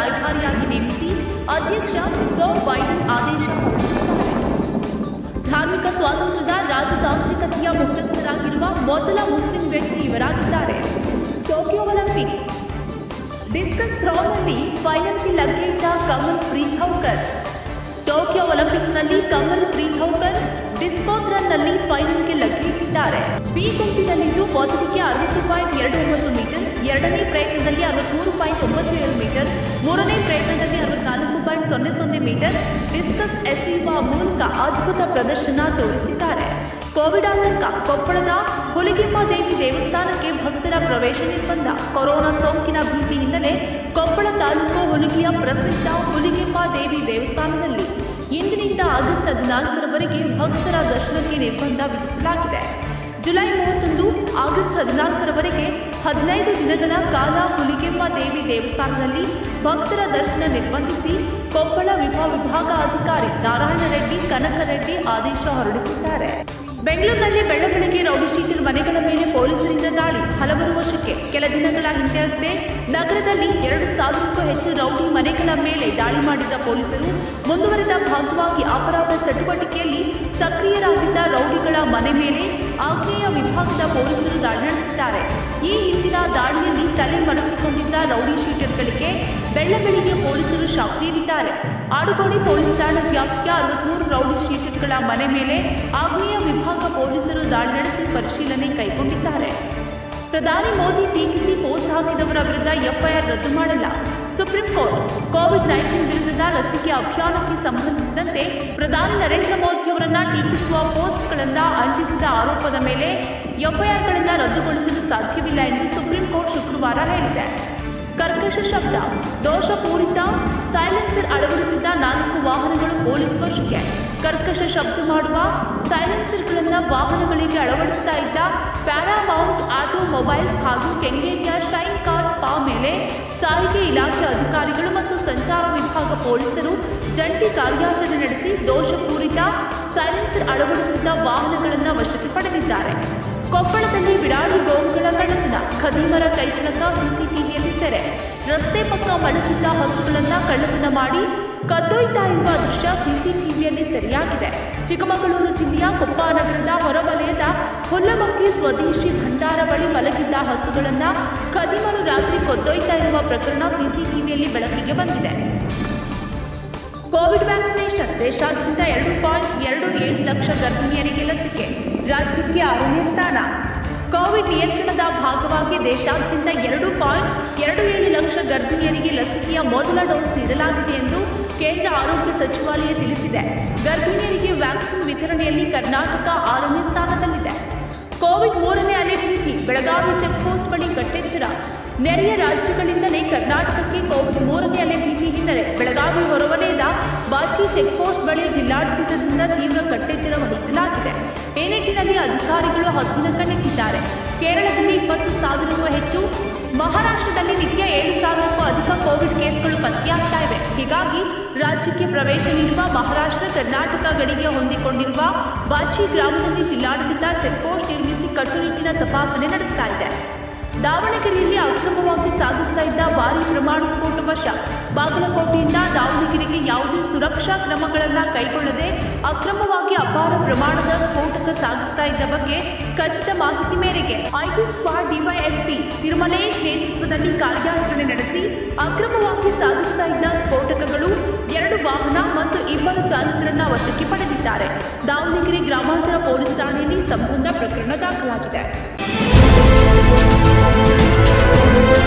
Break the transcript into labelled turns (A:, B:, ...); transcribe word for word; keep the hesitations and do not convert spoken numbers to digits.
A: ರಾಯಭಾರಿಯಾಗಿ ನೇಮಿಸಿ ಅಧ್ಯಕ್ಷ ಜೋ ಬೈಡನ್ ಆದೇಶ ಹೊರಡಿಸಿದ್ದಾರೆ. ಧಾರ್ಮಿಕ ಸ್ವಾತಂತ್ರ್ಯದ ರಾಜತಾಂತ್ರಿಕತೆಯ ಮುಖ್ಯಸ್ಥರಾಗಿರುವ ಮೊದಲ ಮುಸ್ಲಿಂ ವ್ಯಕ್ತಿ ಇವರಾಗಿದ್ದಾರೆ. ಟೋಕಿಯೋ ಒಲಿಂಪಿಕ್ಸ್ ಡಿಸ್ಕಸ್ ಥ್ರೋನಲ್ಲಿ ಫೈನಲ್ಗೆ ಲಗ್ಗೆಯಿಟ್ಟ ಕಮಲ್ ಪ್ರೀತ್ ಹೌಕರ್. ಟೋಕಿಯೋ ಒಲಿಂಪಿಕ್ಸ್ನಲ್ಲಿ ಕಮಲ್ ಪ್ರೀತ್ ಹೌಕರ್ ಡಿಸ್ಕೋ ಥ್ರೋನಲ್ಲಿ ಫೈನಲ್ಗೆ ಲಗ್ಗೆಯಿಟ್ಟಿದ್ದಾರೆ. ಬಿ ಗುಂಪಿನಲ್ಲಿಂದು ಮೊದಲಿಗೆ ಅರವತ್ತು ಪಾಯಿಂಟ್ ಎರಡು ಒಂಬತ್ತು ಮೀಟರ್, ಎರಡನೇ ಪ್ರಯತ್ನದಲ್ಲಿ ಅರವತ್ಮೂರು ಪಾಯಿಂಟ್ ಒಂಬತ್ತು ಏಳು ಮೀಟರ್, ಮೂರನೇ ಪ್ರಯತ್ನದಲ್ಲಿ ಅರವತ್ನಾಲ್ಕು ಪಾಯಿಂಟ್ ಸೊನ್ನೆ ಸೊನ್ನೆ ಮೀಟರ್ ಡಿಸ್ಕಸ್ ಎಸೆಯುವ ಮೂಲಕ ಅದ್ಭುತ ಪ್ರದರ್ಶನ ತೋರಿಸಿದ್ದಾರೆ. ಕೋವಿಡ್ ಆತಂಕ. ಕೊಪ್ಪಳದ ಹುಲಿಗೆಮ್ಮ ದೇವಿ ದೇವಸ್ಥಾನಕ್ಕೆ ಭಕ್ತರ ಪ್ರವೇಶ ನಿರ್ಬಂಧ. ಕೊರೋನಾ ಸೋಂಕಿನ ಭೀತಿ ಹಿನ್ನೆಲೆ ಕೊಪ್ಪಳ ತಾಲೂಕು ಹುಲಿಗೆಯ ಪ್ರಸಿದ್ಧ ಹುಲಿಗೆಮ್ಮ ದೇವಿ ದೇವಸ್ಥಾನದಲ್ಲಿ ಇಂದಿನಿಂದ ಆಗಸ್ಟ್ ಹದಿನಾಲ್ಕರವರೆಗೆ ಭಕ್ತರ ದರ್ಶನಕ್ಕೆ ನಿರ್ಬಂಧ ವಿಧಿಸಲಾಗಿದೆ. ಜುಲೈ ಮೂವತ್ತೊಂದು ಆಗಸ್ಟ್ ಹದಿನಾಲ್ಕರವರೆಗೆ ಹದಿನೈದು ದಿನಗಳ ಕಾಲ ಹುಲಿಗೆಮ್ಮ ದೇವಿ ದೇವಸ್ಥಾನದಲ್ಲಿ ಭಕ್ತರ ದರ್ಶನ ನಿರ್ಬಂಧಿಸಿ ಕೊಪ್ಪಳ ಉಪವಿಭಾಗಾಧಿಕಾರಿ ನಾರಾಯಣ ರೆಡ್ಡಿ ಕನಕರೆಡ್ಡಿ ಆದೇಶ ಹೊರಡಿಸಿದ್ದಾರೆ. ಬೆಂಗಳೂರಿನಲ್ಲಿ ಬೆಳ್ಳಬೆಳಗ್ಗೆ ರೌಡಿ ಶೀಟರ್ ಮನೆಗಳ ಮೇಲೆ ಪೊಲೀಸರಿಂದ ದಾಳಿ, ಹಲವರು ವಶಕ್ಕೆ. ಕೆಲ ದಿನಗಳ ಹಿಂದೆ ಅಷ್ಟೇ ನಗರದಲ್ಲಿ ಎರಡು ಸಾವಿರಕ್ಕೂ ಹೆಚ್ಚು ರೌಡಿ ಮನೆಗಳ ಮೇಲೆ ದಾಳಿ ಮಾಡಿದ್ದ ಪೊಲೀಸರು ಮುಂದುವರೆದ ಭಾಗವಾಗಿ ಅಪರಾಧ ಚಟುವಟಿಕೆಯಲ್ಲಿ ಸಕ್ರಿಯರಾಗಿದ್ದ ರೌಡಿಗಳ ಮನೆ ಮೇಲೆ ಆಗ್ನೇಯ ವಿಭಾಗದ ಪೊಲೀಸರು ದಾಳಿ ನಡೆಸಿದ್ದಾರೆ. ಈ ಹಿಂದಿನ ದಾಳಿಯಲ್ಲಿ ತಲೆ ಮರೆಸಿಕೊಂಡಿದ್ದ ರೌಡಿ ಶೀಟರ್ಗಳಿಗೆ ಬೆಳ್ಳಬೆಳಗ್ಗೆ ಪೊಲೀಸರು ಶಾಕ್ ನೀಡಿದ್ದಾರೆ. ಆಡುಗೋಡಿ ಪೊಲೀಸ್ ಠಾಣಾ ವ್ಯಾಪ್ತಿಯ ಅರವತ್ಮೂರು ರೌಡಿ ಶೀಟರ್ಗಳ ಮನೆ ಮೇಲೆ ಆಗ್ನೇಯ ವಿಭಾಗ ಪೊಲೀಸರು ದಾಳಿ ನಡೆಸಿ ಪರಿಶೀಲನೆ ಕೈಗೊಂಡಿದ್ದಾರೆ. ಪ್ರಧಾನಿ ಮೋದಿ ಟೀಕಿಸಿ ಪೋಸ್ಟ್ ಹಾಕಿದವರ ವಿರುದ್ಧ ಎಫ್ಐಆರ್ ರದ್ದು ಮಾಡಲ್ಲ. Supreme court. ಕೋವಿಡ್ ನೈನ್ಟೀನ್ ವಿರುದ್ಧದ ಲಸಿಕೆ ಅಭಿಯಾನಕ್ಕೆ ಸಂಬಂಧಿಸಿದಂತೆ ಪ್ರಧಾನಿ ನರೇಂದ್ರ ಮೋದಿ ಅವರನ್ನ ಟೀಕಿಸುವ ಪೋಸ್ಟ್ಗಳನ್ನು ಅಂಟಿಸಿದ ಆರೋಪದ ಮೇಲೆ ಎಫ್ಐಆರ್ಗಳನ್ನು ರದ್ದುಗೊಳಿಸಲು ಸಾಧ್ಯವಿಲ್ಲ ಎಂದು ಸುಪ್ರೀಂ ಕೋರ್ಟ್ ಶುಕ್ರವಾರ ಹೇಳಿದೆ. ಕರ್ಕಶ ಶಬ್ದ. ದೋಷಪೂರಿತ ಸೈಲೆನ್ಸರ್ ಅಳವಡಿಸಿದ್ದ ನಾಲ್ಕು ವಾಹನಗಳು ಪೊಲೀಸ್ ವಶಕ್ಕೆ. ಕರ್ಕಶ ಶಬ್ದ ಮಾಡುವ ಸೈಲೆನ್ಸರ್ಗಳನ್ನು ವಾಹನಗಳಿಗೆ ಅಳವಡಿಸ್ತಾ ಇದ್ದ ಪ್ಯಾರಾಮೌಂಟ್ ಆಟೋ ಮೊಬೈಲ್ಸ್ ಹಾಗೂ ಕೆಂಗೇರಿಯ ಶೈನ್ ಕಾರ್ ಸ್ಪಾ ಮೇಲೆ ಸಾರಿಗೆ ಇಲಾಖೆ ಅಧಿಕಾರಿಗಳು ಮತ್ತು ಸಂಚಾರ ವಿಭಾಗ ಪೊಲೀಸರು ಜಂಟಿ ಕಾರ್ಯಾಚರಣೆ ನಡೆಸಿ ದೋಷಪೂರಿತ ಸೈಲೆನ್ಸರ್ ಅಳವಡಿಸಿದ್ದ ವಾಹನಗಳನ್ನು ವಶಕ್ಕೆ ಪಡೆದಿದ್ದಾರೆ. ಕೊಪ್ಪಳದಲ್ಲಿ ಬಿಡಾಡಿ ಗೋವುಗಳ ಕಳ್ಳತನ. ಖದೀಮರ ಕೈಚಳಕ ಸಿಸಿಟಿವಿಯಲ್ಲಿ ಸೆರೆ. ರಸ್ತೆ ಪಕ್ಕ ಮಲಗಿದ್ದ ಹಸುಗಳನ್ನು ಕಳ್ಳತನ ಮಾಡಿ ಕದ್ದೊಯ್ತಾ ಇರುವ ದೃಶ್ಯ ಸಿಸಿಟಿವಿಯಲ್ಲಿ ಸೆರೆಯಾಗಿದೆ. ಚಿಕ್ಕಮಗಳೂರು ಜಿಲ್ಲೆಯ ಕೊಪ್ಪ ನಗರದ ಹೊರವಲಯದ ಹುಲ್ಲಮಕ್ಕಿ ಸ್ವದೇಶಿ ಭಂಡಾರ ಬಳಿ ಮಲಗಿದ್ದ ಹಸುಗಳನ್ನು ಖದೀಮರು ರಾತ್ರಿ ಕದ್ದೊಯ್ತಾ ಇರುವ ಪ್ರಕರಣ ಸಿಸಿಟಿವಿಯಲ್ಲಿ ಬೆಳಕಿಗೆ ಬಂದಿದೆ. Covid vaccination. ದೇಶಾದ್ಯಂತ ಎರಡು ಪಾಯಿಂಟ್ ಎರಡು ಏಳು ಲಕ್ಷ ಗರ್ಭಿಣಿಯರಿಗೆ ಲಸಿಕೆ. ರಾಜ್ಯಕ್ಕೆ ಆರನೇ ಸ್ಥಾನ. ಕೋವಿಡ್ ನಿಯಂತ್ರಣದ ಭಾಗವಾಗಿ ದೇಶಾದ್ಯಂತ ಎರಡು ಪಾಯಿಂಟ್ ಎರಡು ಏಳು ಲಕ್ಷ ಗರ್ಭಿಣಿಯರಿಗೆ ಲಸಿಕೆಯ ಮೊದಲ ಡೋಸ್ ನೀಡಲಾಗಿದೆ ಎಂದು ಕೇಂದ್ರ ಆರೋಗ್ಯ ಸಚಿವಾಲಯ ತಿಳಿಸಿದೆ. ಗರ್ಭಿಣಿಯರಿಗೆ ವ್ಯಾಕ್ಸಿನ್ ವಿತರಣೆಯಲ್ಲಿ ಕರ್ನಾಟಕ ಆರನೇ ಸ್ಥಾನದಲ್ಲಿದೆ. ಕೋವಿಡ್ ಮೂರನೇ ಅಲೆ ಭೀತಿ. ಬೆಳಗಾವಿ ಚೆಕ್ ಪೋಸ್ಟ್ ಬಳಿ ಕಟ್ಟೆಚ್ಚರ. ನೆರೆಯ ರಾಜ್ಯಗಳಿಂದಲೇ ಕರ್ನಾಟಕಕ್ಕೆ ಕೋವಿಡ್ ಮೂರನೇ ಅಲೆ ಭೀತಿ ಹಿನ್ನೆಲೆ ಬೆಳಗಾವಿ ಹೊರವಲಯದ ಬಾಚಿ ಚೆಕ್ ಪೋಸ್ಟ್ ಬಳಿ ಜಿಲ್ಲಾಡಳಿತದಿಂದ ತೀವ್ರ ಕಟ್ಟೆಚ್ಚರ ವಹಿಸಲಾಗಿದೆ. ಈ ನಿಟ್ಟಿನಲ್ಲಿ ಅಧಿಕಾರಿಗಳು ಹದ್ದಿನ ಕಣ್ಣಿಟ್ಟಿದ್ದಾರೆ. ಕೇರಳದಲ್ಲಿ ಇಪ್ಪತ್ತು ಸಾವಿರಕ್ಕೂ ಹೆಚ್ಚು, ಮಹಾರಾಷ್ಟ್ರದಲ್ಲಿ ನಿತ್ಯ ಏಳು ಸಾವಿರಕ್ಕೂ ಅಧಿಕ ಕೋವಿಡ್ ಕೇಸ್ಗಳು ಪತ್ತೆಯಾಗ್ತಾ ಇವೆ. ಹೀಗಾಗಿ ರಾಜ್ಯಕ್ಕೆ ಪ್ರವೇಶ ನೀಡುವ ಮಹಾರಾಷ್ಟ್ರ ಕರ್ನಾಟಕ ಗಡಿಗೆ ಹೊಂದಿಕೊಂಡಿರುವ ಬಾಚಿ ಗ್ರಾಮದಲ್ಲಿ ಜಿಲ್ಲಾಡಳಿತ ಚೆಕ್ ಪೋಸ್ಟ್ ನಿರ್ಮಿಸಿ ಕಟ್ಟುನಿಟ್ಟಿನ ತಪಾಸಣೆ ನಡೆಸ್ತಾ ಇದೆ. ದಾವಣಗೆರೆಯಲ್ಲಿ ಅಕ್ರಮವಾಗಿ ಸಾಗಿಸ್ತಾ ಇದ್ದ ಭಾರೀ ಪ್ರಮಾಣ ಸ್ಫೋಟ ವಶ. ಬಾಗಲಕೋಟೆಯಿಂದ ದಾವಣಗೆರೆಗೆ ಯಾವುದೇ ಸುರಕ್ಷಾ ಕ್ರಮಗಳನ್ನು ಕೈಗೊಳ್ಳದೆ ಅಕ್ರಮವಾಗಿ ಅಪಾರ ಪ್ರಮಾಣದ ಸ್ಫೋಟಕ ಸಾಗಿಸ್ತಾ ಇದ್ದ ಬಗ್ಗೆ ಖಚಿತ ಮಾಹಿತಿ ಮೇರೆಗೆ ಐಟಿ ಸ್ಕ್ವಾಡ್ ಡಿವೈಎಸ್ಪಿ ತಿರುಮಲೇಶ್ ನೇತೃತ್ವದಲ್ಲಿ ಕಾರ್ಯಾಚರಣೆ ನಡೆಸಿ ಅಕ್ರಮವಾಗಿ ಸಾಗಿಸ್ತಾ ಇದ್ದ ಸ್ಫೋಟಕಗಳು, ಎರಡು ವಾಹನ ಮತ್ತು ಇಬ್ಬರು ಚಾಲಕರನ್ನ ವಶಕ್ಕೆ ಪಡೆದಿದ್ದಾರೆ. ದಾವಣಗೆರೆ ಗ್ರಾಮಾಂತರ ಪೊಲೀಸ್ ಠಾಣೆಯಲ್ಲಿ ಸಂಬಂಧ ಪ್ರಕರಣ ದಾಖಲಾಗಿದೆ.